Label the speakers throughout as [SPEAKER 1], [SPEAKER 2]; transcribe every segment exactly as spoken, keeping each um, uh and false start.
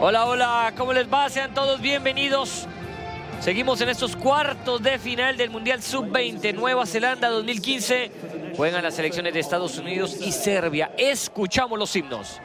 [SPEAKER 1] Hola, hola, ¿cómo les va? Sean todos bienvenidos. Seguimos en estos cuartos de final del Mundial sub veinte. Nueva Zelanda dos mil quince. Juegan las selecciones de Estados Unidos y Serbia. Escuchamos los himnos.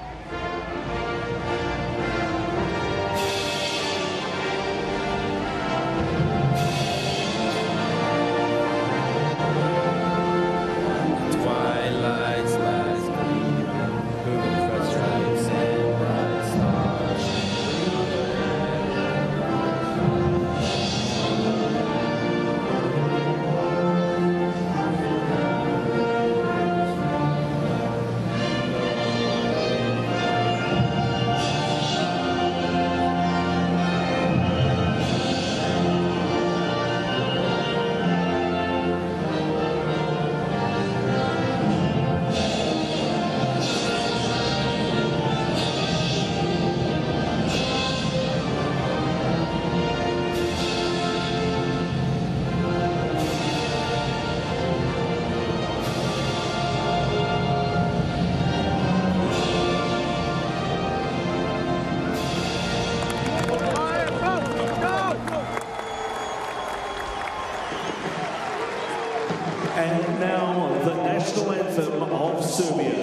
[SPEAKER 2] And now the national anthem of Serbia.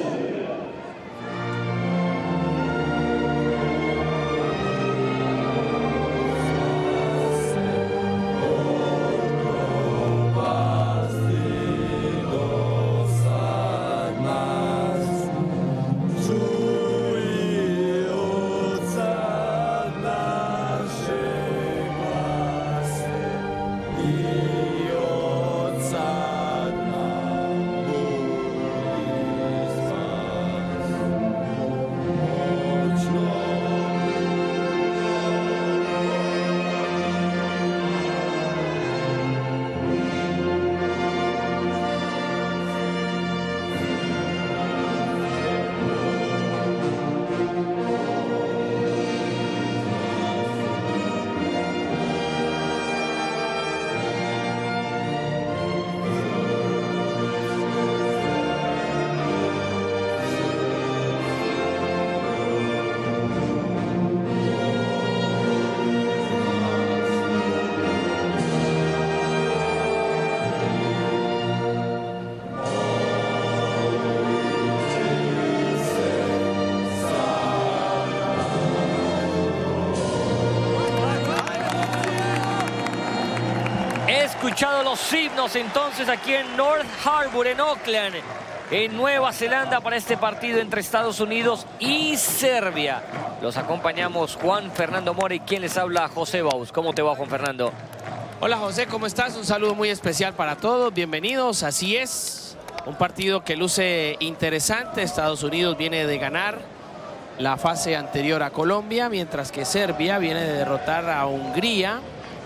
[SPEAKER 1] He escuchado los himnos entonces aquí en North Harbour, en Auckland, en Nueva Zelanda, para este partido entre Estados Unidos y Serbia. Los acompañamos Juan Fernando Mora y quien les habla, José Baus. ¿Cómo te va, Juan Fernando?
[SPEAKER 3] Hola, José, ¿cómo estás? Un saludo muy especial para todos. Bienvenidos. Así es, un partido que luce interesante. Estados Unidos viene de ganar la fase anterior a Colombia, mientras que Serbia viene de derrotar a Hungría.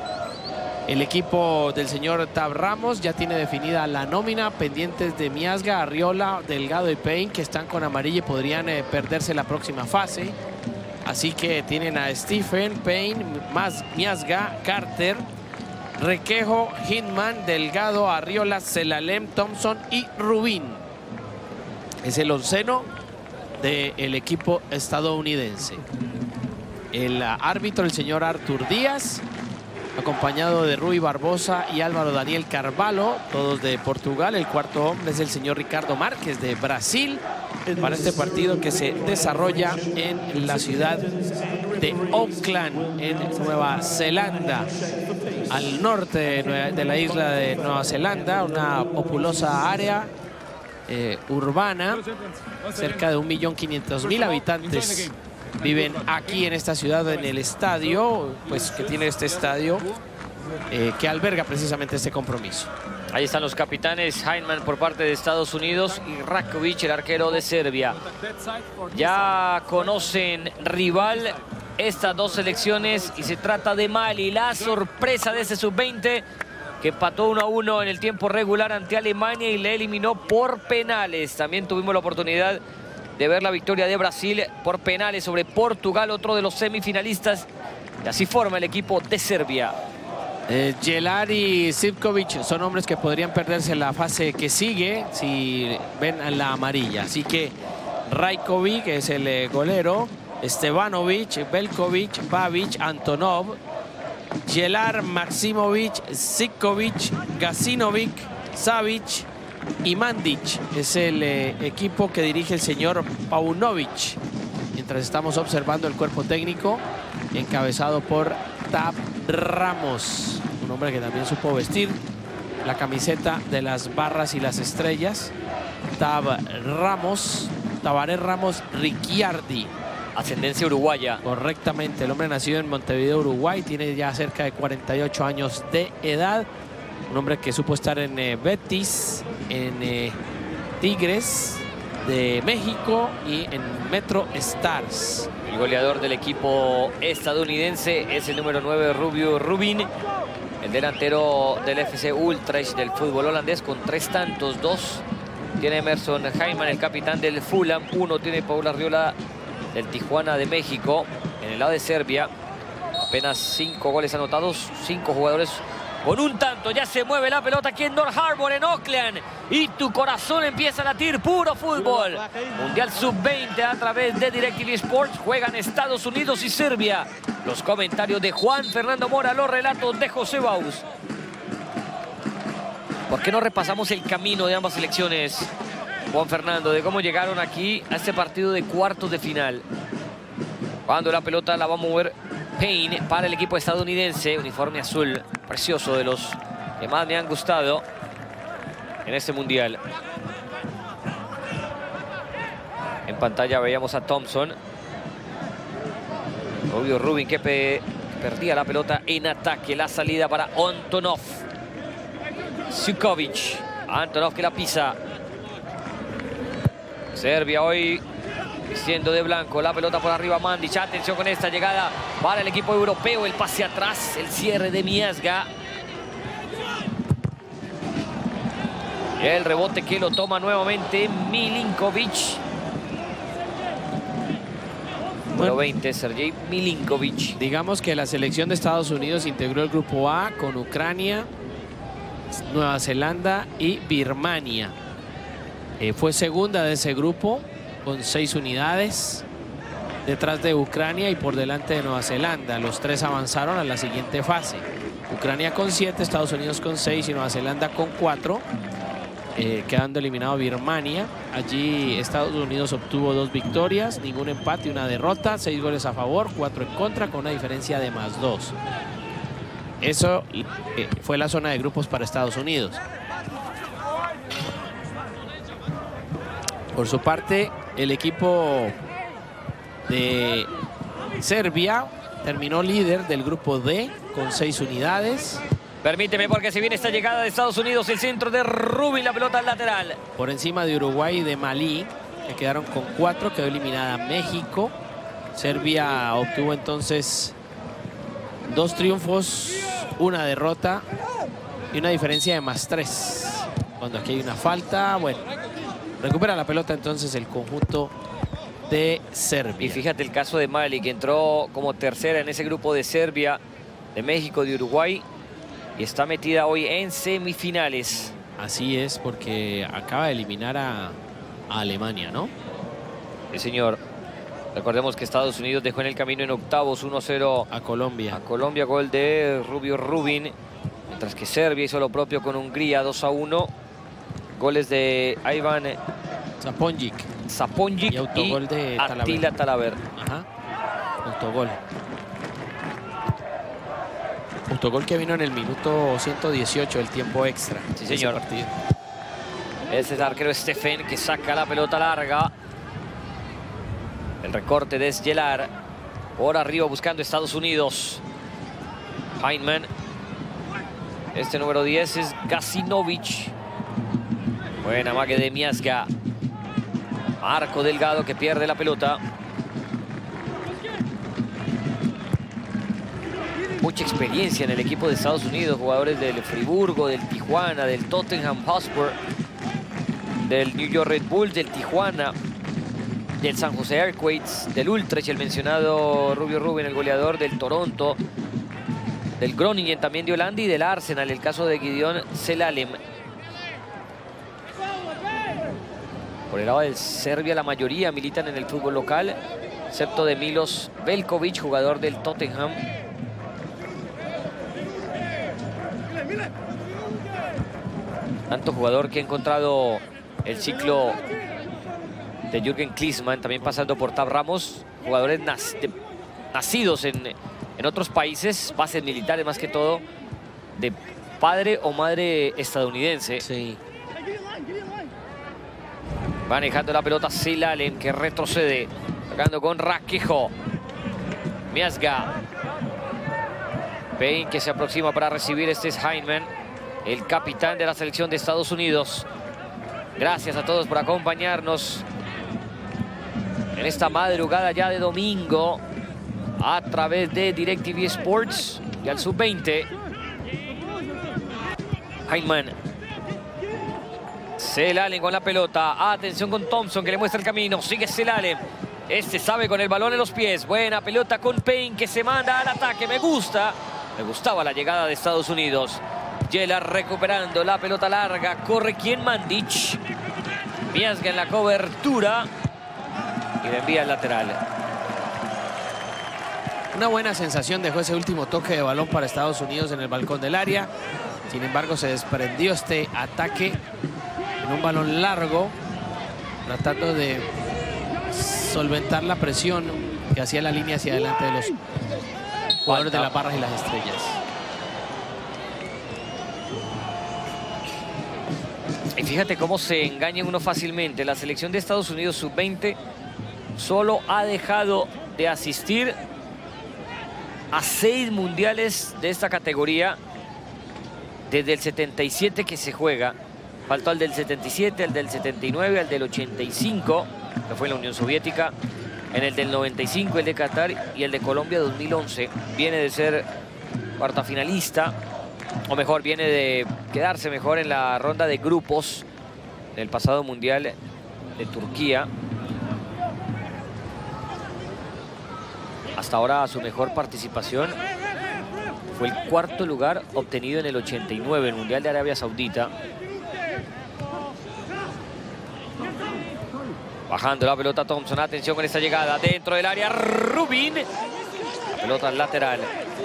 [SPEAKER 3] El equipo del señor Tab Ramos ya tiene definida la nómina, pendientes de Miazga, Arriola, Delgado y Payne, que están con amarilla y podrían eh, perderse la próxima fase. Así que tienen a Stephen, Payne, Miazga, Carter, Requejo, Hitman, Delgado, Arriola, Zelalem, Thompson y Rubín. Es el onceno del equipo estadounidense. El árbitro, el señor Artur Díaz, acompañado de Rui Barbosa y Álvaro Daniel Carvalho, todos de Portugal. El cuarto hombre es el señor Ricardo Márquez de Brasil, para este partido que se desarrolla en la ciudad de Auckland, en Nueva Zelanda, al norte de la isla de Nueva Zelanda, una populosa área eh, urbana. Cerca de un millón quinientos mil habitantes viven aquí en esta ciudad, en el estadio, pues que tiene este estadio eh, que alberga precisamente este compromiso.
[SPEAKER 1] Ahí están los capitanes, Heinemann por parte de Estados Unidos y Rakovic, el arquero de Serbia. Ya conocen rival estas dos selecciones y se trata de Mali, la sorpresa de este sub veinte, que empató uno a uno en el tiempo regular ante Alemania y le eliminó por penales. También tuvimos la oportunidad de ver la victoria de Brasil por penales sobre Portugal, otro de los semifinalistas. Y así forma el equipo de Serbia.
[SPEAKER 3] Eh, Jelar y Sivkovic son hombres que podrían perderse la fase que sigue si ven a la amarilla. Así que Rajkovic, que es el eh, golero, Stevanovic, Belkovic, Babic, Antonov, Jelar, Maximovic, Sikovic, Gacinovic, Savic y Mandic. Es el eh, equipo que dirige el señor Paunovic. Mientras estamos observando el cuerpo técnico encabezado por Tab Ramos, un hombre que también supo vestir la camiseta de las barras y las estrellas. Tab Ramos, Tabaré Ramos Ricciardi.
[SPEAKER 1] Ascendencia uruguaya.
[SPEAKER 3] Correctamente, el hombre nacido en Montevideo, Uruguay, tiene ya cerca de cuarenta y ocho años de edad. Un hombre que supo estar en eh, Betis, en eh, Tigres de México y en Metro Stars.
[SPEAKER 1] El goleador del equipo estadounidense es el número nueve, Rubio Rubin. El delantero del F C Utrecht del fútbol holandés con tres tantos, dos tiene Emerson Hyndman, el capitán del Fulham, uno tiene Paul Arriola del Tijuana de México. En el lado de Serbia, apenas cinco goles anotados, cinco jugadores con un tanto. Ya se mueve la pelota aquí en North Harbor, en Oakland, y tu corazón empieza a latir. Puro fútbol. Mundial sub veinte a través de DirecTV Sports. Juegan Estados Unidos y Serbia. Los comentarios de Juan Fernando Mora, los relatos de José Baus. ¿Por qué no repasamos el camino de ambas selecciones, Juan Fernando, de cómo llegaron aquí a este partido de cuartos de final? Cuando la pelota la va a mover Payne para el equipo estadounidense, uniforme azul precioso, de los que más me han gustado en este mundial. En pantalla veíamos a Thompson. Rubio Rubin que pe perdía la pelota en ataque. La salida para Antonov. Sikovic. Antonov que la pisa. Serbia hoy vistiendo de blanco. La pelota por arriba, Mandic. Atención con esta llegada para el equipo europeo. El pase atrás, el cierre de Miazga. Y el rebote que lo toma nuevamente Milinkovic. Número veinte, Sergei Milinkovic.
[SPEAKER 3] Digamos que la selección de Estados Unidos integró el grupo A con Ucrania, Nueva Zelanda y Birmania. Eh, fue segunda de ese grupo con seis unidades, detrás de Ucrania y por delante de Nueva Zelanda. Los tres avanzaron a la siguiente fase. Ucrania con siete, Estados Unidos con seis y Nueva Zelanda con cuatro. Eh, quedando eliminado Birmania. Allí Estados Unidos obtuvo dos victorias, ningún empate y una derrota, seis goles a favor, cuatro en contra, con una diferencia de más dos. Eso eh, fue la zona de grupos para Estados Unidos. Por su parte, el equipo de Serbia terminó líder del grupo D con seis unidades.
[SPEAKER 1] Permíteme, porque si viene esta llegada de Estados Unidos, el centro de Rubin, la pelota al lateral.
[SPEAKER 3] Por encima de Uruguay y de Malí, que quedaron con cuatro, quedó eliminada México. Serbia obtuvo entonces dos triunfos, una derrota y una diferencia de más tres. Cuando aquí hay una falta, bueno, recupera la pelota entonces el conjunto de Serbia.
[SPEAKER 1] Y fíjate el caso de Malí, que entró como tercera en ese grupo de Serbia, de México, de Uruguay, y está metida hoy en semifinales.
[SPEAKER 3] Así es, porque acaba de eliminar a, a Alemania, ¿no?
[SPEAKER 1] Sí, señor. Recordemos que Estados Unidos dejó en el camino en octavos uno cero
[SPEAKER 3] a Colombia.
[SPEAKER 1] A Colombia, gol de Rubio Rubin. Mientras que Serbia hizo lo propio con Hungría, dos a uno. Goles de Ivan
[SPEAKER 3] Saponjic.
[SPEAKER 1] Saponjic y autogol de Attila Talaver.
[SPEAKER 3] Ajá. Autogol. Autogol que vino en el minuto ciento dieciocho del tiempo extra.
[SPEAKER 1] Sí, señor. Ese es el arquero Steffen, que saca la pelota larga. El recorte de Sjelar. Por arriba buscando Estados Unidos. Hyndman. Este número diez es Gacinovic. Buena mague de Miazga. Marco Delgado que pierde la pelota. Mucha experiencia en el equipo de Estados Unidos. Jugadores del Friburgo, del Tijuana, del Tottenham Hotspur, del New York Red Bulls, del Tijuana, del San Jose Earthquakes, del Utrecht, el mencionado Rubio Rubin, el goleador del Toronto, del Groningen también de Holanda y del Arsenal, el caso de Gideon Zelalem. Por el lado de Serbia, la mayoría militan en el fútbol local. excepto de Milos Veljković, jugador del Tottenham. Tanto jugador que ha encontrado el ciclo de Jürgen Klinsmann, también pasando por Tab Ramos, jugadores nac de, nacidos en, en otros países, bases militares más que todo, de padre o madre estadounidense.
[SPEAKER 3] Sí.
[SPEAKER 1] Manejando la pelota Zelalem, que retrocede, tocando con Raquejo. Miazga. Payne, que se aproxima para recibir. Este es Hyndman, el capitán de la selección de Estados Unidos. Gracias a todos por acompañarnos en esta madrugada ya de domingo a través de DirecTV Sports y al sub veinte. Hyndman. Zelalem con la pelota. Atención con Thompson, que le muestra el camino. Sigue Zelalem. Este sabe con el balón en los pies. Buena pelota con Payne, que se manda al ataque. Me gusta. Me gustaba la llegada de Estados Unidos. Yela recuperando la pelota larga. Corre quien Mandic. Miazga en la cobertura. Y le envía al lateral.
[SPEAKER 3] Una buena sensación dejó ese último toque de balón para Estados Unidos en el balcón del área. Sin embargo, se desprendió este ataque en un balón largo, tratando de solventar la presión que hacía la línea hacia adelante de los jugadores de las barras y las estrellas.
[SPEAKER 1] Y fíjate cómo se engaña uno fácilmente. La selección de Estados Unidos sub veinte solo ha dejado de asistir a seis mundiales de esta categoría desde el setenta y siete que se juega. Faltó el del setenta y siete, el del setenta y nueve, el del ochenta y cinco, que fue en la Unión Soviética, en el del noventa y cinco, el de Qatar, y el de Colombia dos mil once. Viene de ser cuarta finalista, o mejor, viene de quedarse mejor en la ronda de grupos del pasado mundial de Turquía. Hasta ahora su mejor participación fue el cuarto lugar obtenido en el ochenta y nueve, el Mundial de Arabia Saudita. Bajando la pelota Thompson, atención con esta llegada dentro del área, Rubin. La pelota al lateral.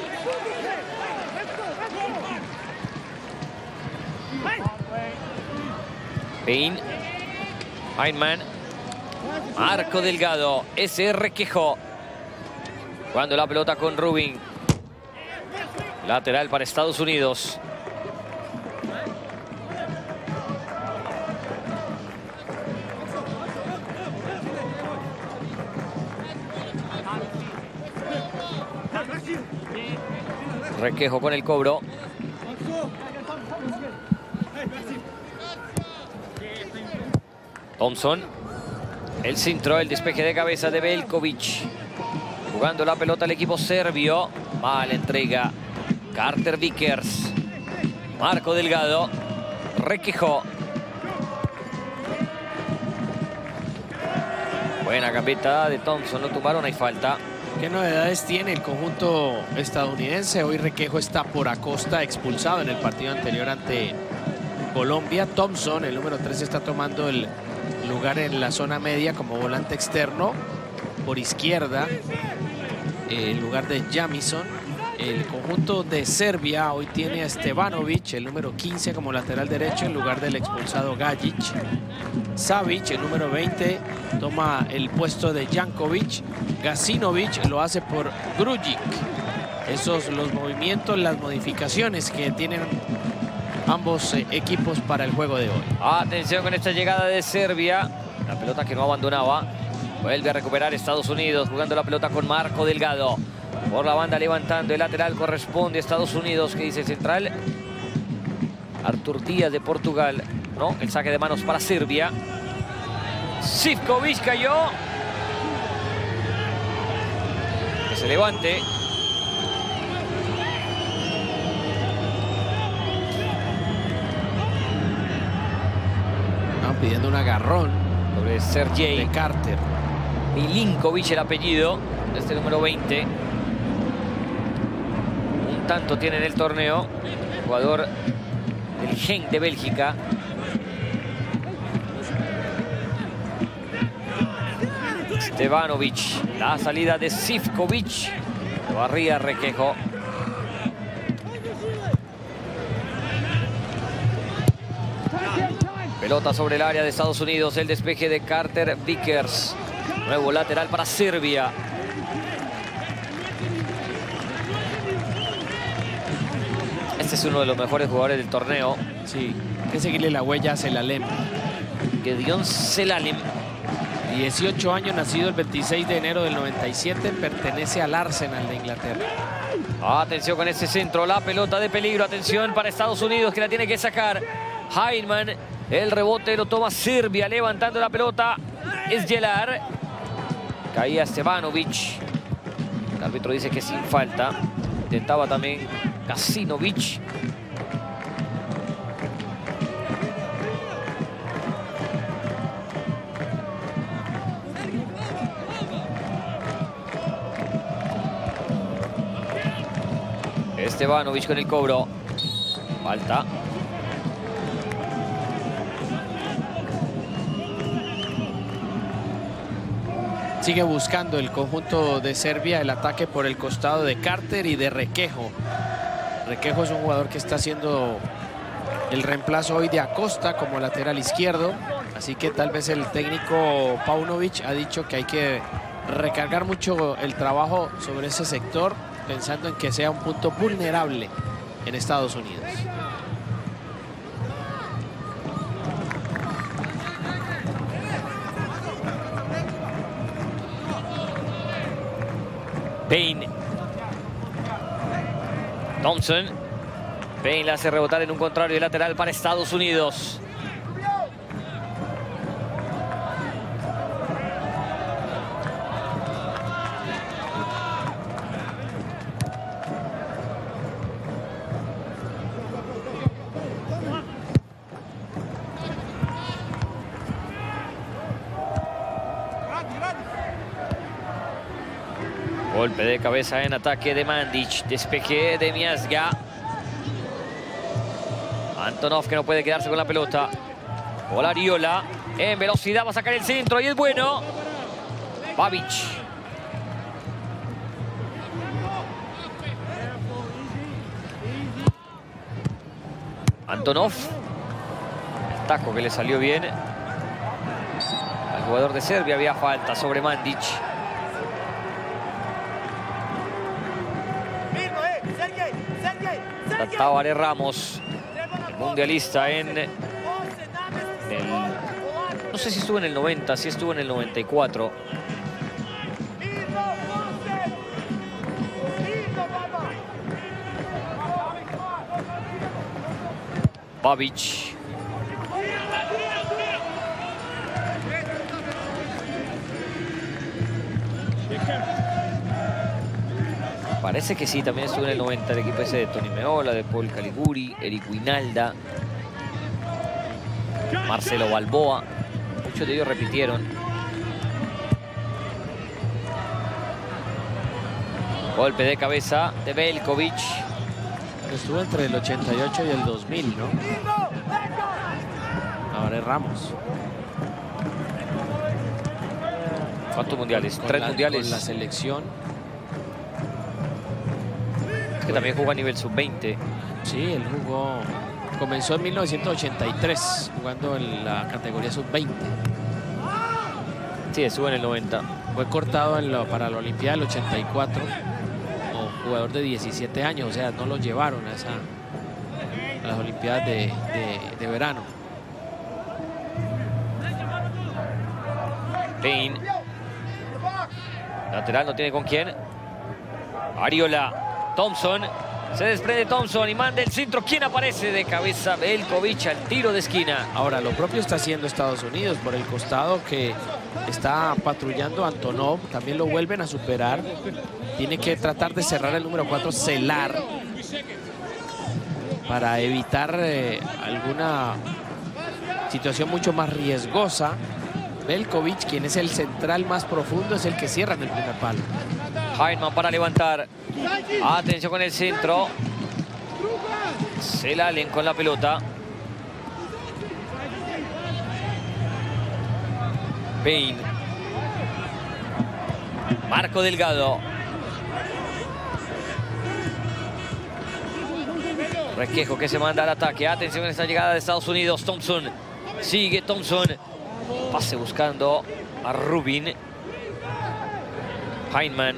[SPEAKER 1] Payne. Hyndman. Marco Delgado. S R Quejo. Jugando la pelota con Rubin. Lateral para Estados Unidos. Requejo con el cobro. Thompson. El centro, el despeje de cabeza de Veljković. Jugando la pelota al equipo serbio. Mala entrega. Carter Vickers. Marco Delgado. Requejo. Buena gambeta de Thompson. Lo tumbaron, hay falta.
[SPEAKER 3] ¿Qué novedades tiene el conjunto estadounidense? Hoy Requejo está por Acosta, expulsado en el partido anterior ante Colombia. Thompson, el número tres, está tomando el lugar en la zona media como volante externo. Por izquierda, en lugar de Jamison. El conjunto de Serbia hoy tiene a Stevanovic, el número quince, como lateral derecho en lugar del expulsado Gajic. Savic, el número veinte, toma el puesto de Jankovic. Gacinovic lo hace por Grujic. Esos los movimientos, las modificaciones que tienen ambos eh, equipos para el juego de hoy.
[SPEAKER 1] Atención con esta llegada de Serbia. La pelota que no abandonaba. Vuelve a recuperar Estados Unidos, jugando la pelota con Marco Delgado. Por la banda levantando, el lateral corresponde a Estados Unidos, que dice el central. Artur Díaz de Portugal. No, el saque de manos para Serbia. Zivkovic cayó. Que se levante.
[SPEAKER 3] Están pidiendo un agarrón
[SPEAKER 1] Sobre Sergej
[SPEAKER 3] de Carter.
[SPEAKER 1] Milinkovic, el apellido de este número veinte. Un tanto tiene en el torneo. Jugador del Genk de Bélgica. Stevanovic. La salida de Sivkovic. Barría Requejo. Pelota sobre el área de Estados Unidos. El despeje de Carter Vickers. Nuevo lateral para Serbia. Este es uno de los mejores jugadores del torneo.
[SPEAKER 3] Sí, hay que seguirle la huella a Zelalem.
[SPEAKER 1] Gideon Zelalem.
[SPEAKER 3] dieciocho años, nacido el veintiséis de enero del noventa y siete, pertenece al Arsenal de Inglaterra.
[SPEAKER 1] Atención con ese centro, la pelota de peligro. Atención para Estados Unidos, que la tiene que sacar Heinemann. El rebote lo toma Serbia, levantando la pelota. Es Yelar. Caía Stevanovic. El árbitro dice que sin falta. Intentaba también Kasinovic. Stevanovic con el cobro. Falta.
[SPEAKER 3] Sigue buscando el conjunto de Serbia el ataque por el costado de Carter y de Requejo. Requejo es un jugador que está haciendo el reemplazo hoy de Acosta como lateral izquierdo. Así que tal vez el técnico Paunovic ha dicho que hay que recargar mucho el trabajo sobre ese sector, pensando en que sea un punto vulnerable en Estados Unidos.
[SPEAKER 1] Payne. Thompson. Payne la hace rebotar en un contrario lateral para Estados Unidos. Golpe de cabeza en ataque de Mandic. Despeje de Miazga. Antonov, que no puede quedarse con la pelota. Olariola en velocidad va a sacar el centro y es bueno. Babic. Antonov. El taco que le salió bien al jugador de Serbia. Había falta sobre Mandic. Tabaré Ramos, el mundialista en el, no sé si estuvo en el noventa, sí estuvo en el noventa y cuatro. Babic. Parece que sí, también estuvo en el noventa el equipo ese de Tony Meola, de Paul Caliguri, Eric Winalda, Marcelo Balboa. Muchos de ellos repitieron. Golpe de cabeza de Veljkovic.
[SPEAKER 3] Estuvo entre el ochenta y ocho y el dos mil, ¿no? Ahora es Ramos.
[SPEAKER 1] ¿Cuántos mundiales?
[SPEAKER 3] Con
[SPEAKER 1] Tres
[SPEAKER 3] la,
[SPEAKER 1] mundiales.
[SPEAKER 3] Con la selección.
[SPEAKER 1] Que también jugó a nivel sub veinte.
[SPEAKER 3] Sí, él jugó, comenzó en mil novecientos ochenta y tres jugando en la categoría sub veinte.
[SPEAKER 1] Sí, estuvo en el noventa.
[SPEAKER 3] Fue cortado en lo, para la Olimpiada del ochenta y cuatro como jugador de diecisiete años, o sea, no lo llevaron a, esa, a las Olimpiadas de, de, de verano.
[SPEAKER 1] Payne. Lateral, no tiene con quién. Ariola. Thompson, se desprende Thompson y manda el centro. ¿Quién aparece de cabeza? Veljkovic al tiro de esquina.
[SPEAKER 3] Ahora, lo propio está haciendo Estados Unidos por el costado, que está patrullando Antonov. También lo vuelven a superar. Tiene que tratar de cerrar el número cuatro, Celar, para evitar eh, alguna situación mucho más riesgosa. Veljkovic, quien es el central más profundo, es el que cierra en el primer palo.
[SPEAKER 1] Heinemann para levantar. Atención con el centro. Zelalem con la pelota. Payne. Marco Delgado. Requejo que se manda al ataque. Atención a esta llegada de Estados Unidos. Thompson. Sigue Thompson. Pase buscando a Rubin. Heinemann.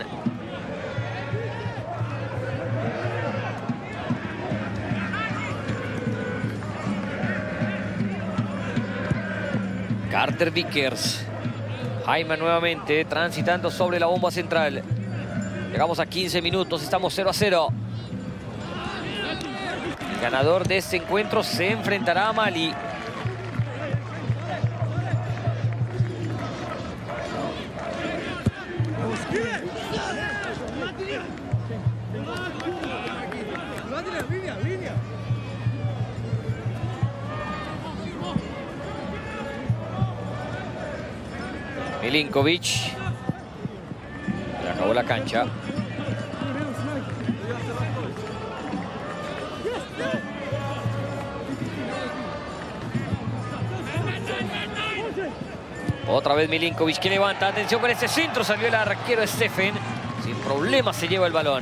[SPEAKER 1] Carter Vickers. Heinemann nuevamente transitando sobre la bomba central. Llegamos a quince minutos. Estamos cero a cero. El ganador de este encuentro se enfrentará a Mali. Milinkovic. Le acabó la cancha. Otra vez Milinkovic que levanta. Atención con este centro. Salió el arquero Steffen. Sin problema se lleva el balón.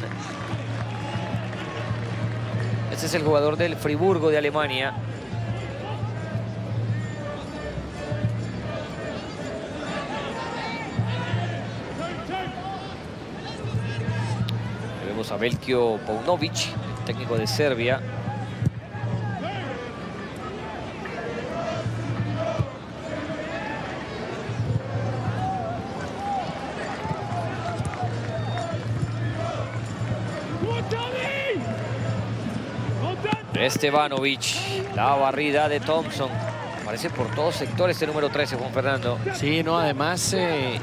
[SPEAKER 1] Este es el jugador del Friburgo de Alemania. Vemos a Veljko Paunovic, técnico de Serbia. Stevanovic, la barrida de Thompson. Aparece por todos sectores este número trece, Juan Fernando.
[SPEAKER 3] Sí, no, además eh,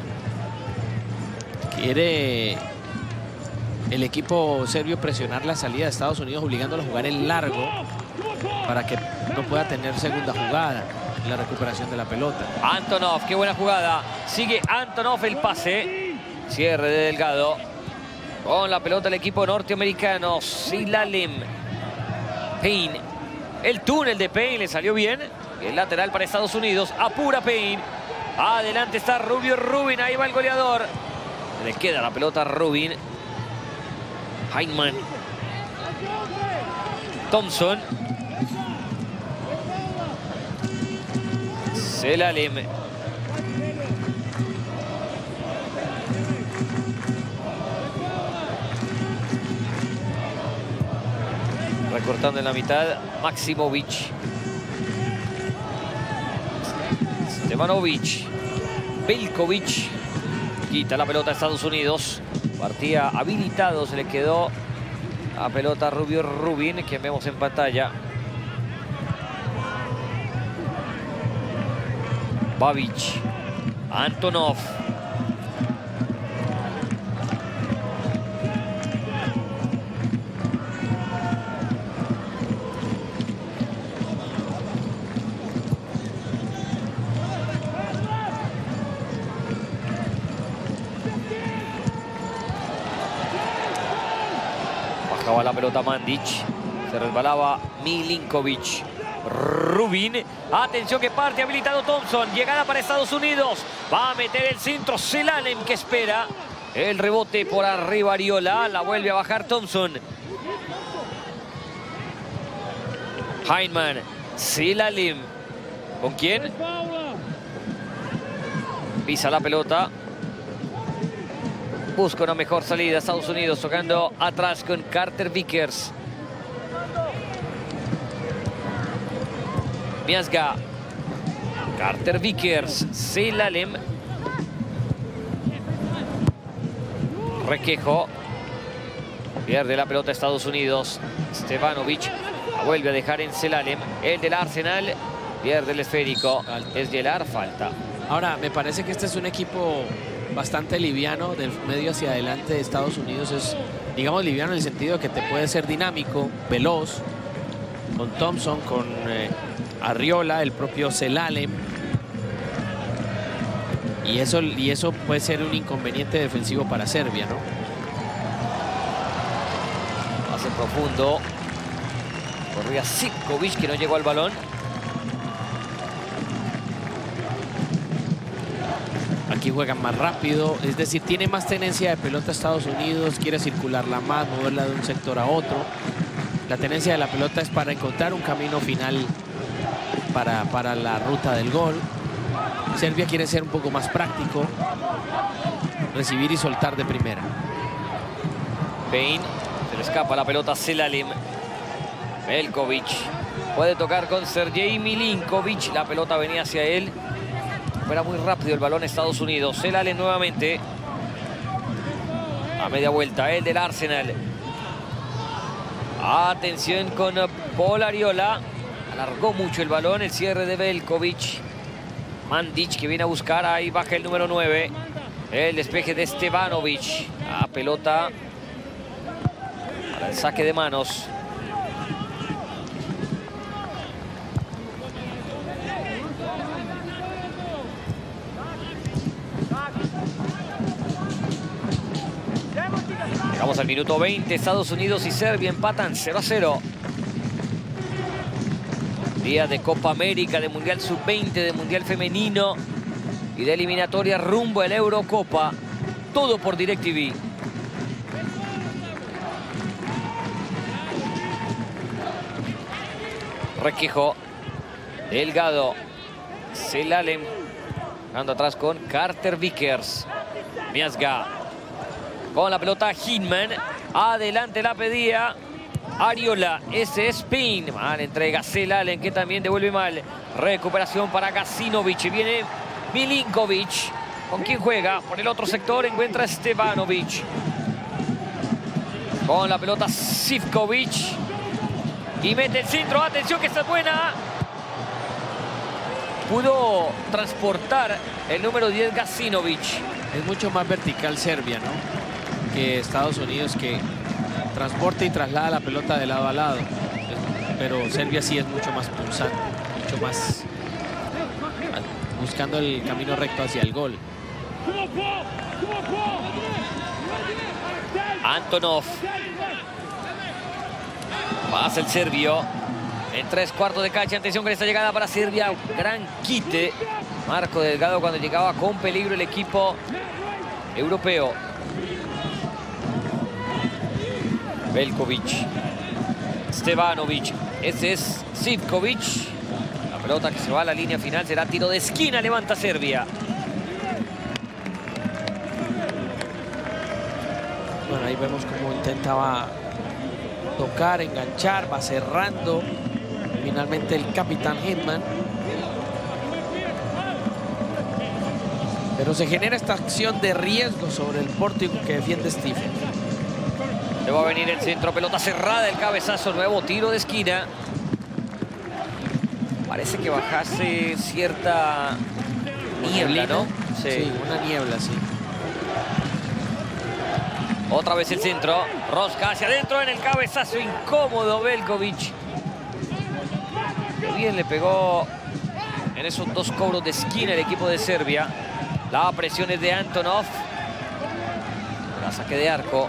[SPEAKER 3] quiere el equipo serbio presionar la salida de Estados Unidos, obligándolo a jugar el largo para que no pueda tener segunda jugada en la recuperación de la pelota.
[SPEAKER 1] Antonov, qué buena jugada. Sigue Antonov el pase. Cierre de Delgado. Con la pelota el equipo norteamericano. Silalem. Payne, el túnel de Payne le salió bien. El lateral para Estados Unidos, apura Payne. Adelante está Rubio Rubin, ahí va el goleador. Se le queda la pelota a Rubin. Heinemann. Thompson. Zelalem. Recortando en la mitad, Maximovic. Stevanovic. Veljkovic. Quita la pelota a Estados Unidos. Partía habilitado, se le quedó la pelota a Rubio Rubin, que vemos en pantalla. Babic. Antonov. Bajaba la pelota Mandic. Se resbalaba Milinkovic. Rubin. Atención que parte, habilitado Thompson. Llegada para Estados Unidos. Va a meter el centro Zelalem, que espera. El rebote por arriba Ariola. La vuelve a bajar Thompson. Heinemann. Zelalem. ¿Con quién? Pisa la pelota. Busca una mejor salida. Estados Unidos tocando atrás con Carter Vickers. Miazga. Carter Vickers. Zelalem. Requejo. Pierde la pelota Estados Unidos. Stevanovic. La vuelve a dejar en Zelalem. El del Arsenal. Pierde el esférico. Es Yelar. Falta.
[SPEAKER 3] Ahora, me parece que este es un equipo bastante liviano. Del medio hacia adelante de Estados Unidos es, digamos, liviano en el sentido de que te puede ser dinámico, veloz. Con Thompson, con eh, Arriola, el propio Zelalem. Y eso, y eso puede ser un inconveniente defensivo para Serbia, ¿no?
[SPEAKER 1] Pase profundo. Corría Sivkovic, que no llegó al balón.
[SPEAKER 3] Aquí juegan más rápido, es decir, tiene más tenencia de pelota Estados Unidos, quiere circularla más, moverla de un sector a otro. La tenencia de la pelota es para encontrar un camino final para, para la ruta del gol. Serbia quiere ser un poco más práctico, recibir y soltar de primera.
[SPEAKER 1] Payne, se le escapa la pelota a Zelalem. Veljkovic puede tocar con Sergej Milinkovic, la pelota venía hacia él. Era muy rápido el balón Estados Unidos. Zelalem nuevamente. A media vuelta, el del Arsenal. Atención con Paul Arriola. Alargó mucho el balón, el cierre de Veljkovic. Mandic que viene a buscar, ahí baja el número nueve. El despeje de Stevanovic. La pelota para el saque de manos. Llegamos al minuto veinte. Estados Unidos y Serbia empatan cero a cero. Día de Copa América, de Mundial sub veinte, de Mundial femenino y de eliminatoria rumbo a la Eurocopa. Todo por DirecTV. Requejo. Delgado. Zelalem. Jugando atrás con Carter Vickers. Miazga. Con la pelota Hinman. Adelante la pedía Arriola. Ese es Payne. Mal entrega Zelalem, que también devuelve mal. Recuperación para Gacinovic. Viene Milinkovic. ¿Con quién juega? Por el otro sector encuentra Stevanovic. Con la pelota Sivkovic. Y mete el centro. Atención que está buena. Pudo transportar el número diez Gacinovic.
[SPEAKER 3] Es mucho más vertical Serbia, ¿no? Que Estados Unidos, que transporta y traslada la pelota de lado a lado. Pero Serbia sí es mucho más pulsante, mucho más buscando el camino recto hacia el gol.
[SPEAKER 1] Antonov. Pasa el serbio. En tres cuartos de cancha. Atención con esta llegada para Serbia. Gran quite. Marco Delgado cuando llegaba con peligro el equipo europeo. Veljkovic. Stevanovic. Ese es Sivkovic. La pelota que se va a la línea final será tiro de esquina. Levanta Serbia.
[SPEAKER 3] Bueno, ahí vemos cómo intentaba tocar, enganchar, va cerrando. Finalmente el capitán Hinman. Pero se genera esta acción de riesgo sobre el pórtico que defiende Stephen.
[SPEAKER 1] Le va a venir el centro, pelota cerrada, el cabezazo, nuevo tiro de esquina. Parece que bajase cierta niebla, ¿no?
[SPEAKER 3] Sí. Sí, una niebla, sí.
[SPEAKER 1] Otra vez el centro, rosca hacia adentro en el cabezazo, incómodo Veljkovic. Qué bien le pegó en esos dos cobros de esquina el equipo de Serbia. La presión es de Antonov. La saque de arco.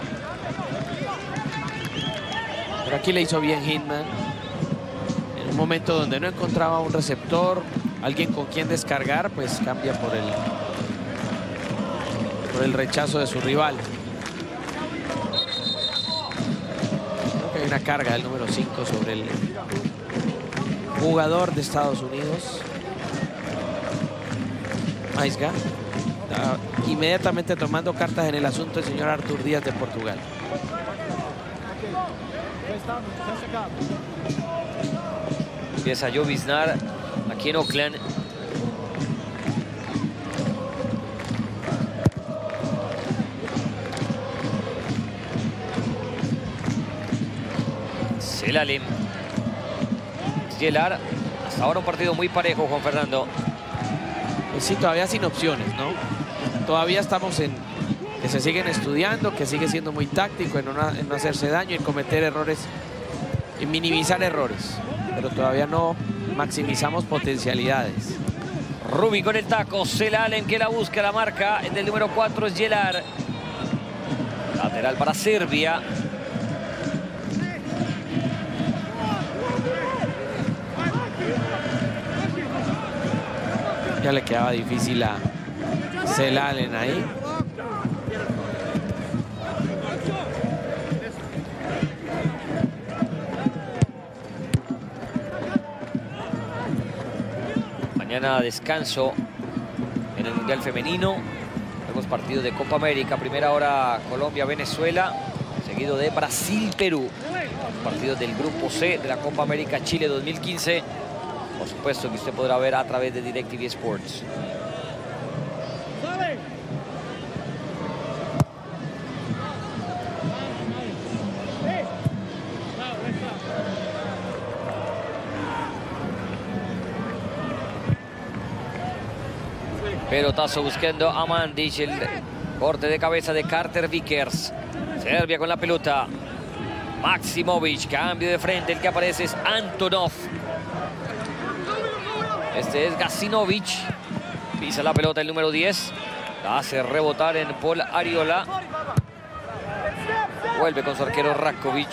[SPEAKER 3] Pero aquí le hizo bien Hinman. En un momento donde no encontraba un receptor, alguien con quien descargar, pues cambia por el, por el rechazo de su rival. Creo que hay una carga del número cinco sobre el jugador de Estados Unidos. Maisga. Está inmediatamente tomando cartas en el asunto el señor Artur Díaz de Portugal.
[SPEAKER 1] Empieza a lloviznar aquí en Auckland. Zelalem. Yelar. Hasta ahora un partido muy parejo, Juan Fernando.
[SPEAKER 3] Pues sí, todavía sin opciones, ¿no? Todavía estamos en que se siguen estudiando, que sigue siendo muy táctico en, una, en no hacerse daño, en cometer errores, en minimizar errores. Pero todavía no maximizamos potencialidades.
[SPEAKER 1] Rubi con el taco, Zelalem que la busca, la marca, el del número cuatro es Yelar. Lateral para Serbia.
[SPEAKER 3] Ya le quedaba difícil a Marcel Allen ahí.
[SPEAKER 1] Mañana descanso en el Mundial Femenino. Tenemos partidos de Copa América. Primera hora Colombia-Venezuela, seguido de Brasil-Perú. Partidos del Grupo C de la Copa América Chile dos mil quince. Por supuesto que usted podrá ver a través de DirecTV Sports. Pelotazo buscando a Mandic, el corte de cabeza de Carter Vickers. Serbia con la pelota. Maximovic, cambio de frente, el que aparece es Antonov. Este es Gacinovic. Pisa la pelota el número diez. La hace rebotar en Paul Ariola. Vuelve con su arquero Rakovic.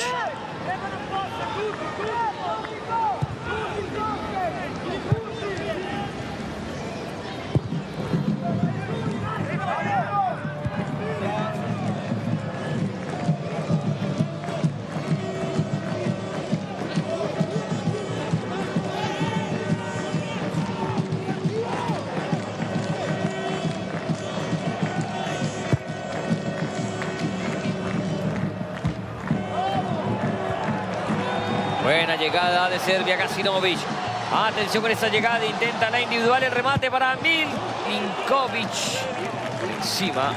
[SPEAKER 1] Buena llegada de Serbia, Gacinovic. Atención con esta llegada, intenta la individual, el remate para Milinkovic. Encima.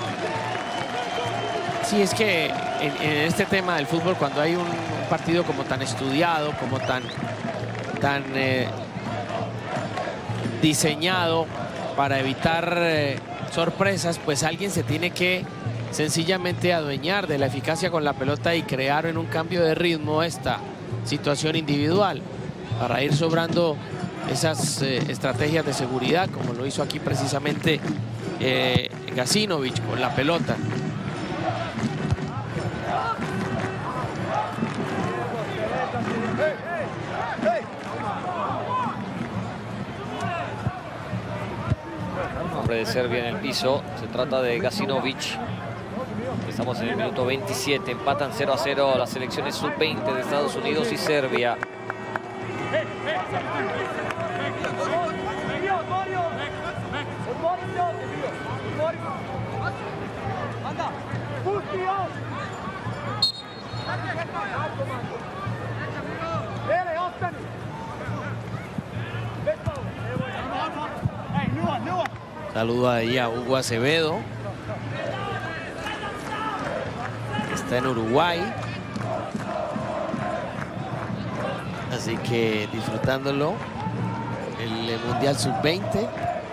[SPEAKER 3] Sí, es que en, en este tema del fútbol, cuando hay un, un partido como tan estudiado, como tan, tan eh, diseñado para evitar eh, sorpresas, pues alguien se tiene que sencillamente adueñar de la eficacia con la pelota y crear en un cambio de ritmo esta situación individual para ir sobrando esas eh, estrategias de seguridad, como lo hizo aquí precisamente eh, Gacinovic con la pelota.
[SPEAKER 1] Hombre de Serbia en el piso, se trata de Gacinovic. Estamos en el minuto veintisiete, empatan cero a cero las selecciones sub veinte de Estados Unidos y Serbia.
[SPEAKER 3] Saludo ahí a Hugo Acevedo. Está en Uruguay. Así que disfrutándolo. El Mundial sub veinte.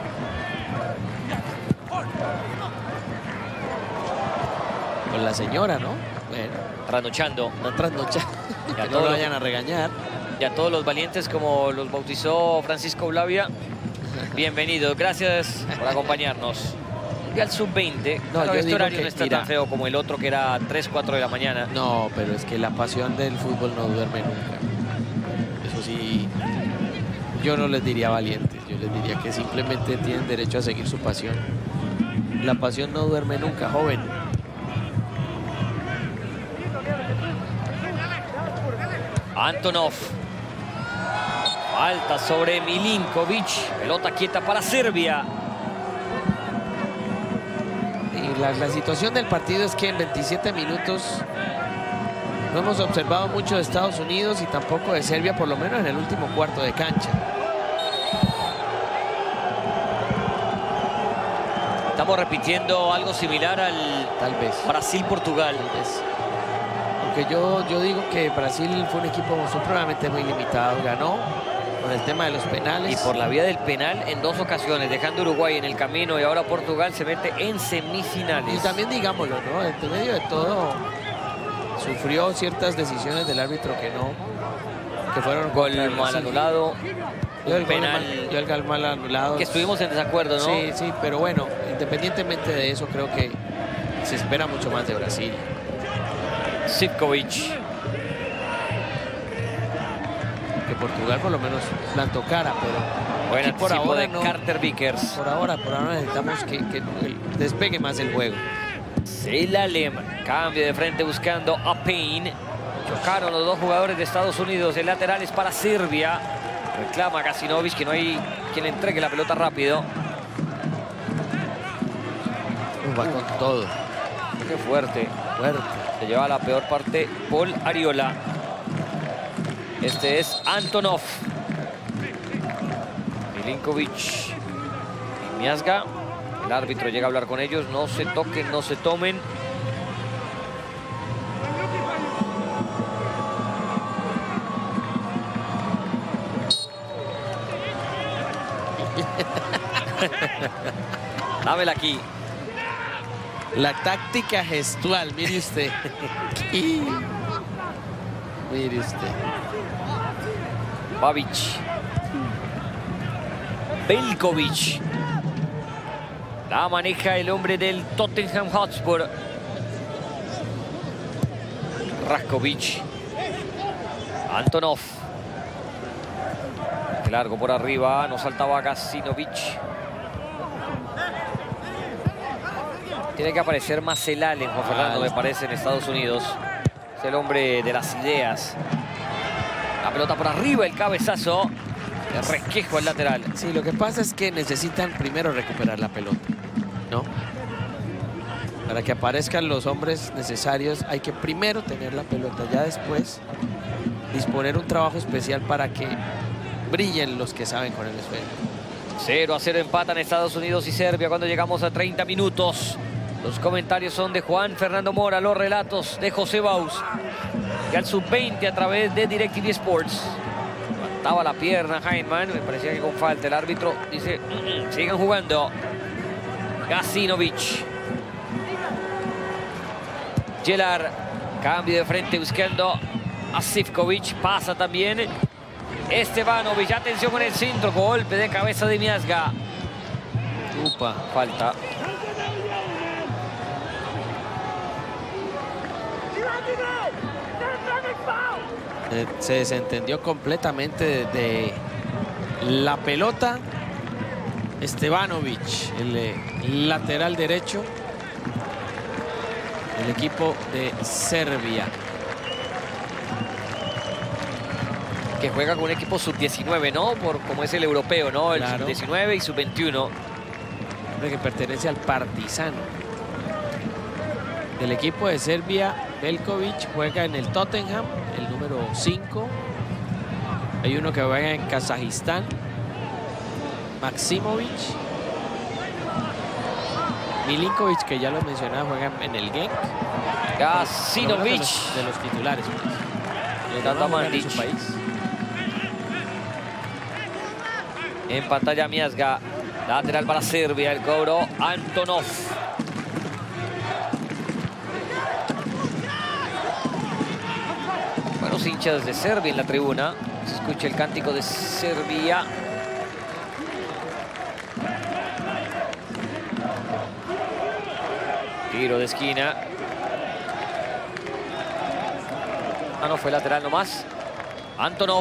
[SPEAKER 3] Con la señora, ¿no? Bueno,
[SPEAKER 1] Trasnochando.
[SPEAKER 3] no trasnochando.
[SPEAKER 1] Ya
[SPEAKER 3] Que no
[SPEAKER 1] todo
[SPEAKER 3] lo
[SPEAKER 1] lo-
[SPEAKER 3] vayan a regañar.
[SPEAKER 1] Y a todos los valientes, como los bautizó Francisco Blavia, bienvenidos. Gracias por acompañarnos. Mundial sub veinte.
[SPEAKER 3] No,
[SPEAKER 1] Claro,
[SPEAKER 3] yo
[SPEAKER 1] este
[SPEAKER 3] digo
[SPEAKER 1] horario
[SPEAKER 3] que,
[SPEAKER 1] no está
[SPEAKER 3] mira,
[SPEAKER 1] tan feo como el otro, que era tres, cuatro de la mañana.
[SPEAKER 3] No, pero es que la pasión del fútbol no duerme nunca. Eso sí, yo no les diría valientes. Yo les diría que simplemente tienen derecho a seguir su pasión. La pasión no duerme nunca, joven.
[SPEAKER 1] Antonov. Falta sobre Milinkovic. Pelota quieta para Serbia.
[SPEAKER 3] Y la, la situación del partido es que en veintisiete minutos no hemos observado mucho de Estados Unidos y tampoco de Serbia, por lo menos en el último cuarto de cancha.
[SPEAKER 1] Estamos repitiendo algo similar al
[SPEAKER 3] Tal vez.
[SPEAKER 1] Brasil-Portugal.
[SPEAKER 3] Tal vez. Aunque yo, yo digo que Brasil fue un equipo supremamente muy limitado. Ganó con el tema de los penales.
[SPEAKER 1] Y por la vía del penal en dos ocasiones, dejando Uruguay en el camino, y ahora Portugal se mete en semifinales.
[SPEAKER 3] Y también digámoslo, ¿no? En medio de todo sufrió ciertas decisiones del árbitro que no, que fueron
[SPEAKER 1] Gol
[SPEAKER 3] contra
[SPEAKER 1] mal
[SPEAKER 3] Brasil.
[SPEAKER 1] anulado.
[SPEAKER 3] Yo el,
[SPEAKER 1] penal
[SPEAKER 3] penal, yo el gol mal anulado.
[SPEAKER 1] que estuvimos en desacuerdo, ¿no?
[SPEAKER 3] Sí, sí, pero bueno, independientemente de eso, creo que se espera mucho más de Brasil.
[SPEAKER 1] Sivkovic.
[SPEAKER 3] Que Portugal por lo menos plantó cara, pero
[SPEAKER 1] buen
[SPEAKER 3] por
[SPEAKER 1] anticipo
[SPEAKER 3] ahora
[SPEAKER 1] de
[SPEAKER 3] no.
[SPEAKER 1] Carter Vickers.
[SPEAKER 3] Por ahora, por ahora necesitamos que, que el- despegue más el juego.
[SPEAKER 1] Selalem, cambio de frente buscando a Payne. Chocaron los dos jugadores de Estados Unidos. El lateral es para Serbia. Reclama Gacinovic que no hay quien le entregue la pelota rápido.
[SPEAKER 3] Va con todo.
[SPEAKER 1] Qué fuerte.
[SPEAKER 3] Fuerte.
[SPEAKER 1] Se lleva la peor parte Paul Ariola. Este es Antonov. Milinkovic y Miazga. El árbitro llega a hablar con ellos. No se toquen, no se tomen. Dámela aquí.
[SPEAKER 3] La táctica gestual, mire usted. Mire usted.
[SPEAKER 1] Babic. Veljkovic. La maneja el hombre del Tottenham Hotspur. Raskovic. Antonov. Qué largo por arriba. No saltaba Gacinovic. Tiene que aparecer más Selalem, Juan Fernando, me parece, en Estados Unidos. Es el hombre de las ideas. La pelota por arriba, el cabezazo. El resquejo al lateral.
[SPEAKER 3] Sí, lo que pasa es que necesitan primero recuperar la pelota, ¿no? Para que aparezcan los hombres necesarios hay que primero tener la pelota, ya después disponer un trabajo especial para que brillen los que saben con el esfero.
[SPEAKER 1] cero a cero empatan Estados Unidos y Serbia cuando llegamos a treinta minutos. Los comentarios son de Juan Fernando Mora, los relatos de José Baus. Y al sub veinte a través de DirecTV Sports. Levantaba la pierna Heinemann, me parecía que con falta. El árbitro dice, mm, mm, sigan jugando. Gacinovic. Gelar, cambio de frente buscando a Sivkovic. Pasa también Stevanovic. Atención con el centro, golpe de cabeza de Miazga.
[SPEAKER 3] Upa.
[SPEAKER 1] Falta.
[SPEAKER 3] Eh, se desentendió completamente de, de la pelota. Stevanovic, el eh, lateral derecho del equipo de Serbia.
[SPEAKER 1] Que juega con un equipo sub diecinueve, ¿no? Por como es el europeo, ¿no? El
[SPEAKER 3] Claro.
[SPEAKER 1] sub diecinueve y sub veintiuno.
[SPEAKER 3] Hombre que pertenece al Partizan. Del equipo de Serbia, Veljkovic juega en el Tottenham, el número cinco. Hay uno que juega en Kazajistán, Maksimovic. Milinkovic, que ya lo mencionaba, juega en el Genk.
[SPEAKER 1] Gacinovic.
[SPEAKER 3] De los, de los titulares. Pues. Los
[SPEAKER 1] Tata
[SPEAKER 3] demás juegan en
[SPEAKER 1] Mandic.
[SPEAKER 3] su país.
[SPEAKER 1] En pantalla Miazga. Lateral para Serbia. El cobro Antonov. Buenos hinchas de Serbia en la tribuna. Se escucha el cántico de Serbia. Tiro de esquina. Ah, no, fue lateral nomás. Antonov.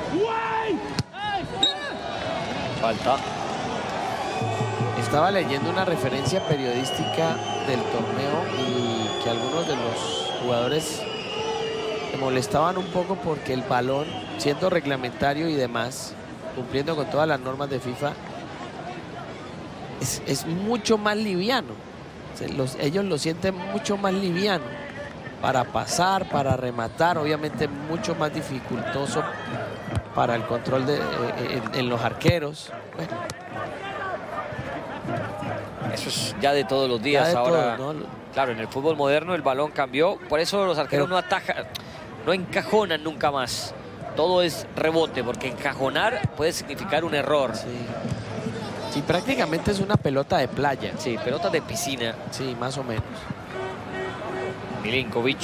[SPEAKER 1] Falta.
[SPEAKER 3] Estaba leyendo una referencia periodística del torneo y que algunos de los jugadores se molestaban un poco porque el balón, siendo reglamentario y demás, cumpliendo con todas las normas de FIFA, es, es mucho más liviano. Se los, ellos lo sienten mucho más liviano para pasar, para rematar, obviamente mucho más dificultoso para el control de, eh, en, en los arqueros. Bueno,
[SPEAKER 1] Eso es ya de todos los días.
[SPEAKER 3] ya de
[SPEAKER 1] Ahora,
[SPEAKER 3] todo, ¿no?
[SPEAKER 1] claro, en el fútbol moderno el balón cambió. Por eso los arqueros
[SPEAKER 3] Pero-
[SPEAKER 1] no atajan, no encajonan nunca más. Todo es rebote, porque encajonar puede significar un error.
[SPEAKER 3] Sí. Sí, prácticamente es una pelota de playa.
[SPEAKER 1] Sí, pelota de piscina.
[SPEAKER 3] Sí, más o menos.
[SPEAKER 1] Milinkovic.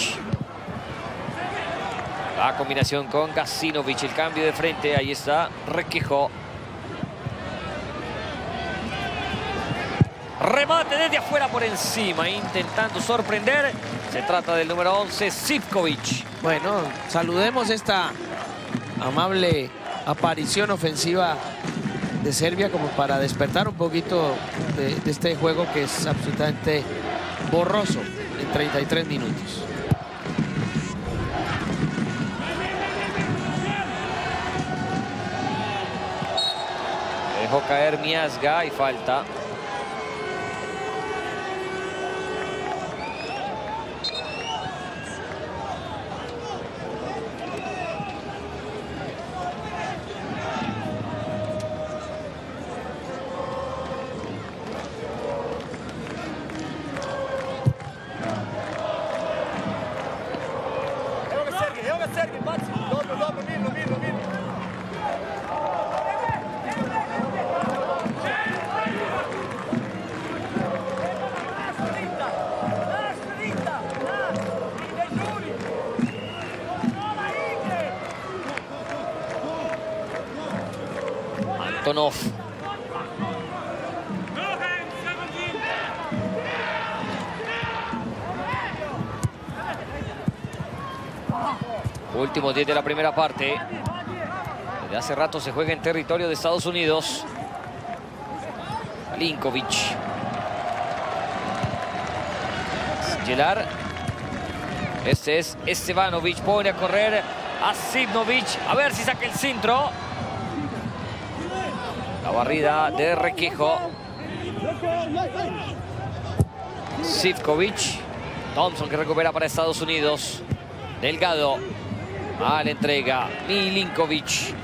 [SPEAKER 1] La combinación con Gacinovic. El cambio de frente. Ahí está Requejo. Remate desde afuera por encima. Intentando sorprender. Se trata del número once, Sivkovic.
[SPEAKER 3] Bueno, saludemos esta amable aparición ofensiva de Serbia como para despertar un poquito de, de este juego que es absolutamente borroso en treinta y tres minutos.
[SPEAKER 1] Dejó caer Miazga y falta. Antonov. Últimos diez de la primera parte. Desde hace rato se juega en territorio de Estados Unidos. Linkovic. Gelar. Este es Stevanovic. Pone a correr a Sivnovic. A ver si saca el centro. La barrida de Requejo. Sivkovic. Thompson que recupera para Estados Unidos. Delgado. A la entrega. Milinkovic.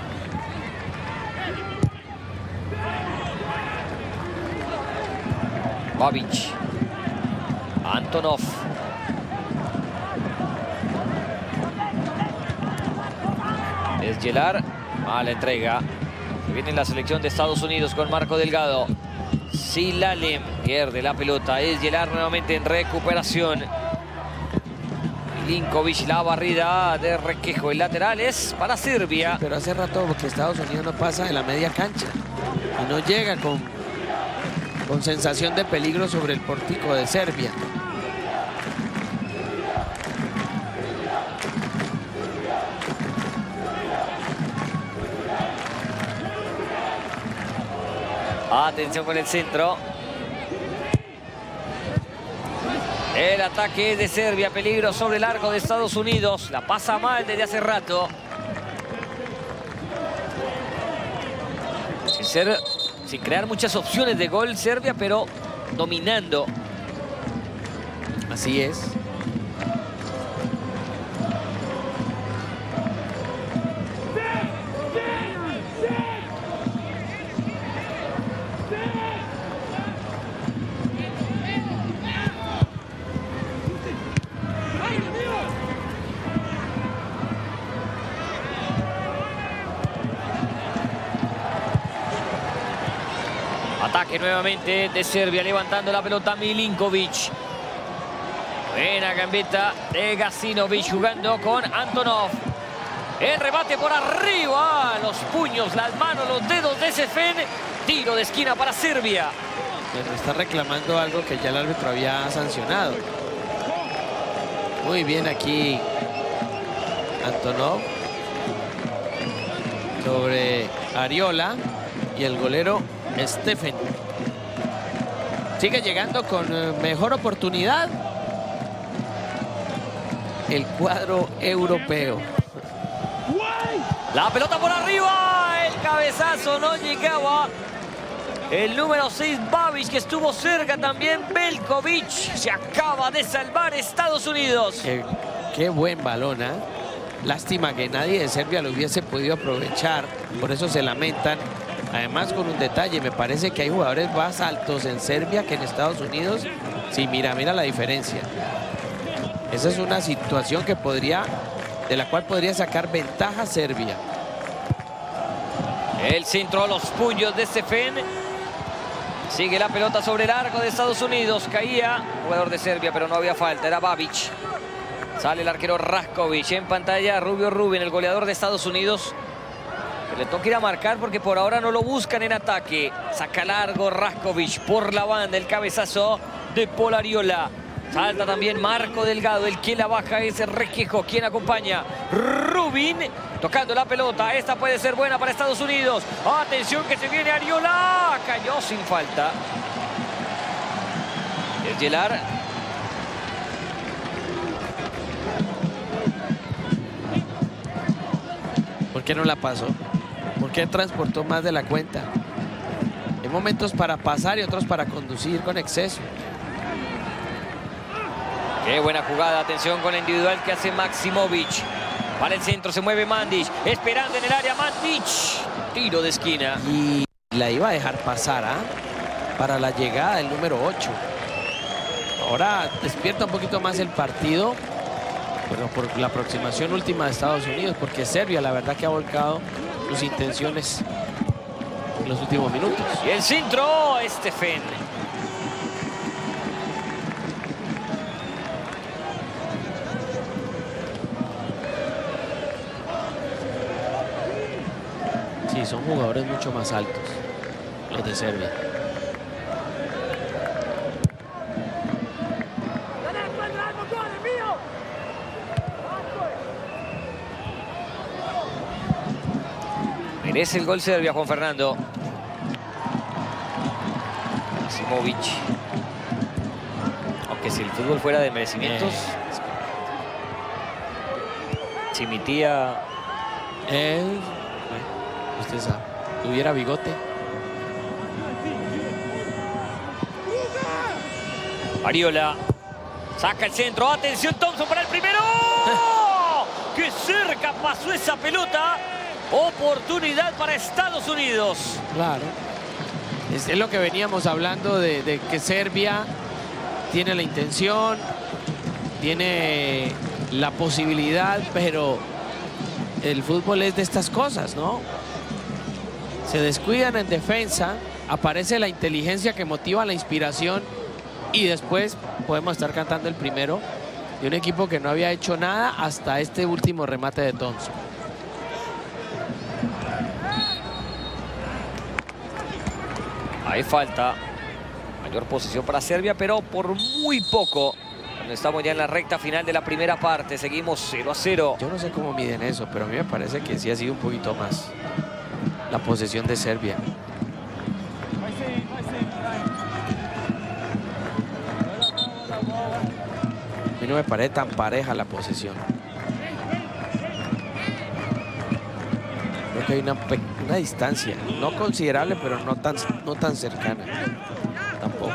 [SPEAKER 1] Babic. Antonov. Es Gelar. A la entrega. Viene la selección de Estados Unidos con Marco Delgado. Silalem pierde la pelota. Es Gelar nuevamente en recuperación. Milinkovic, la barrida de Requejo. El lateral es para Serbia.
[SPEAKER 3] Pero hace rato que Estados Unidos no pasa de la media cancha. Y no llega con, con sensación de peligro sobre el pórtico de Serbia.
[SPEAKER 1] Atención con el centro. El ataque es de Serbia. Peligro sobre el arco de Estados Unidos. La pasa mal desde hace rato. Sin, ser, sin crear muchas opciones de gol Serbia, pero dominando.
[SPEAKER 3] Así es.
[SPEAKER 1] Ataque nuevamente de Serbia, levantando la pelota Milinkovic. Buena gambeta de Gacinovic jugando con Antonov. El rebate por arriba, los puños, las manos, los dedos de Sefen. Tiro de esquina para Serbia.
[SPEAKER 3] Pero está reclamando algo que ya el árbitro había sancionado. Muy bien aquí Antonov sobre Ariola y el golero Steffen. Sigue llegando con mejor oportunidad el cuadro europeo.
[SPEAKER 1] La pelota por arriba, el cabezazo no llegaba. El número seis, Babic, que estuvo cerca también. Veljkovic se acaba de salvar Estados Unidos.
[SPEAKER 3] Qué, qué buen balón, ¿eh? Lástima que nadie de Serbia lo hubiese podido aprovechar. Por eso se lamentan. Además, con un detalle, me parece que hay jugadores más altos en Serbia que en Estados Unidos. Sí, mira, mira la diferencia. Esa es una situación que podría, de la cual podría sacar ventaja Serbia.
[SPEAKER 1] El centro a los puños de Steffen. Sigue la pelota sobre el arco de Estados Unidos. Caía jugador de Serbia, pero no había falta. Era Babic. Sale el arquero Raskovic. En pantalla, Rubio Rubin, el goleador de Estados Unidos. Que le toca ir a marcar porque por ahora no lo buscan en ataque. Saca largo Raskovic por la banda. El cabezazo de Paul Ariola. Salta también Marco Delgado. El que la baja es Requejo. Quien acompaña, Rubin. Tocando la pelota. Esta puede ser buena para Estados Unidos. Atención que se viene Ariola. Cayó sin falta. Es Yelar.
[SPEAKER 3] ¿Por qué no la pasó? ¿Por qué transportó más de la cuenta? Hay momentos para pasar y otros para conducir con exceso.
[SPEAKER 1] Qué buena jugada. Atención con la individual que hace Maximovic. Para el centro se mueve Mandic. Esperando en el área Mandic. Tiro de esquina.
[SPEAKER 3] Y la iba a dejar pasar, ¿ah? Para la llegada del número ocho. Ahora despierta un poquito más el partido. Pero por la aproximación última de Estados Unidos. Porque Serbia la verdad que ha volcado sus intenciones en los últimos minutos.
[SPEAKER 1] Y el centro, Estefen.
[SPEAKER 3] Sí, son jugadores mucho más altos, los de Serbia.
[SPEAKER 1] Merece el gol Serbia, Juan Fernando. Maximovic. Aunque si el fútbol fuera de merecimientos, eh. si mi tía...
[SPEAKER 3] Eh, usted sabe, tuviera bigote.
[SPEAKER 1] Ariola. Saca el centro. Atención, Thompson para el primero. ¡Qué cerca pasó esa pelota! Oportunidad para Estados Unidos.
[SPEAKER 3] Claro. Es, es lo que veníamos hablando de, de que Serbia tiene la intención, tiene la posibilidad, pero el fútbol es de estas cosas, ¿no? Se descuidan en defensa, aparece la inteligencia que motiva la inspiración y después podemos estar cantando el primero de un equipo que no había hecho nada hasta este último remate de Thompson.
[SPEAKER 1] Hay falta. Mayor posición para Serbia, pero por muy poco. Cuando estamos ya en la recta final de la primera parte. Seguimos cero a cero.
[SPEAKER 3] Yo no sé cómo miden eso, pero a mí me parece que sí ha sido un poquito más la posesión de Serbia. A mí no me parece tan pareja la posesión. Creo que hay una, una distancia, no considerable, pero no tan, no tan cercana. Tampoco.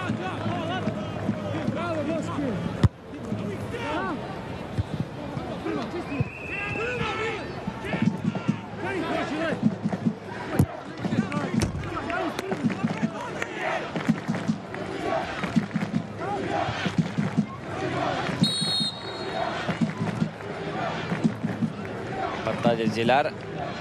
[SPEAKER 1] Pantalla es Yelar.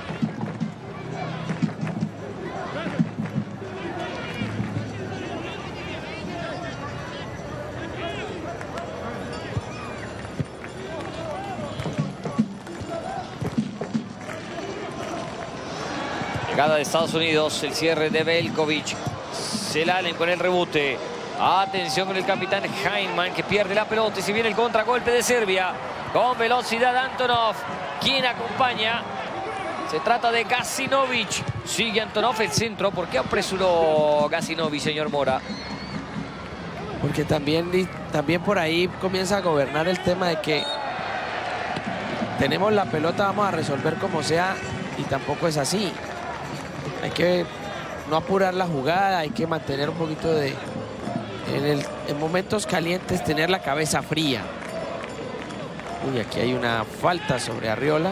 [SPEAKER 1] Llegada de Estados Unidos, el cierre de Veljkovic. Selalen con el rebote. Atención con el capitán Heimann que pierde la pelota y se viene el contragolpe de Serbia. Con velocidad Antonov, quien acompaña. Se trata de Gacinovic. Sigue Antonov el centro. ¿Por qué apresuró Gacinovic, señor Mora?
[SPEAKER 3] Porque también, también por ahí comienza a gobernar el tema de que tenemos la pelota, vamos a resolver como sea, y tampoco es así. Hay que no apurar la jugada, hay que mantener un poquito de... En, el, en momentos calientes, tener la cabeza fría. Uy, aquí hay una falta sobre Arriola.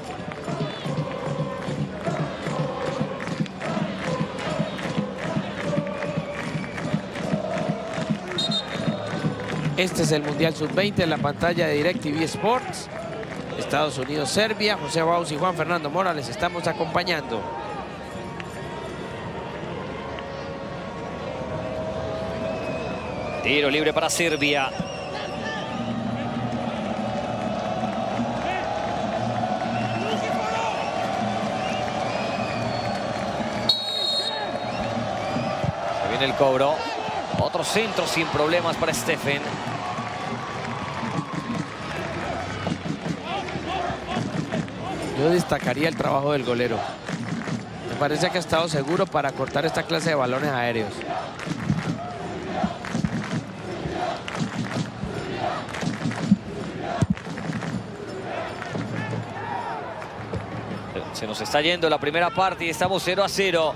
[SPEAKER 3] Este es el Mundial sub veinte en la pantalla de DirecTV Sports. Estados Unidos, Serbia. José Baus y Juan Fernando Mora les estamos acompañando.
[SPEAKER 1] Tiro libre para Serbia. Se viene el cobro. Otro centro sin problemas para Estefen.
[SPEAKER 3] Yo destacaría el trabajo del golero. Me parece que ha estado seguro para cortar esta clase de balones aéreos.
[SPEAKER 1] Se nos está yendo la primera parte y estamos cero a cero.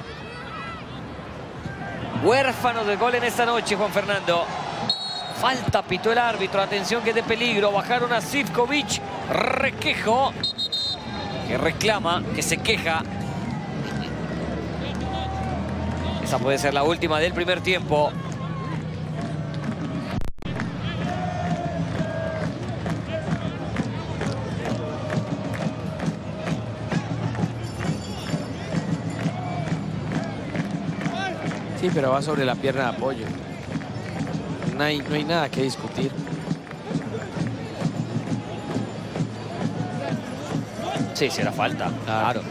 [SPEAKER 1] Huérfanos de gol en esta noche, Juan Fernando. Falta, pitó el árbitro. Atención, que es de peligro. Bajaron a Zivkovic. Requejo, que reclama, que se queja. Esa puede ser la última del primer tiempo.
[SPEAKER 3] Sí, pero va sobre la pierna de apoyo. No hay, no hay nada que discutir.
[SPEAKER 1] Sí, será falta. Claro.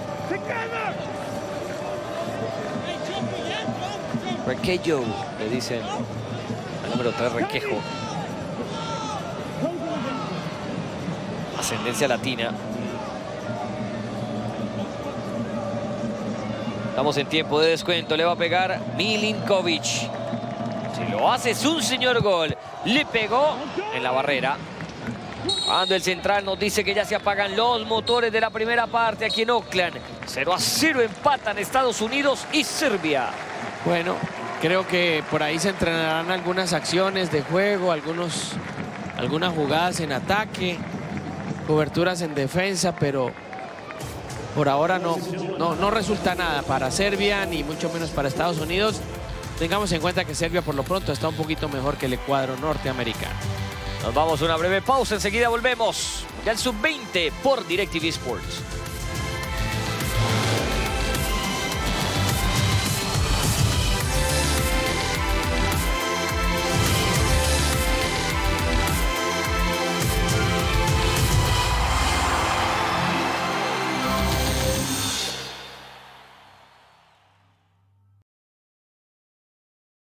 [SPEAKER 1] Requejo, le dicen al número tres, Requejo. Ascendencia latina. Estamos en tiempo de descuento. Le va a pegar Milinkovic. Si lo hace, es un señor gol. Le pegó en la barrera. Cuando el central nos dice que ya se apagan los motores de la primera parte aquí en Oakland. cero a cero empatan Estados Unidos y Serbia.
[SPEAKER 3] Bueno, creo que por ahí se entrenarán algunas acciones de juego, algunos, algunas jugadas en ataque, coberturas en defensa, pero por ahora no, no, no resulta nada para Serbia, ni mucho menos para Estados Unidos. Tengamos en cuenta que Serbia por lo pronto está un poquito mejor que el cuadro norteamericano.
[SPEAKER 1] Nos vamos a una breve pausa, enseguida volvemos. Ya el sub veinte por DirecTV Sports.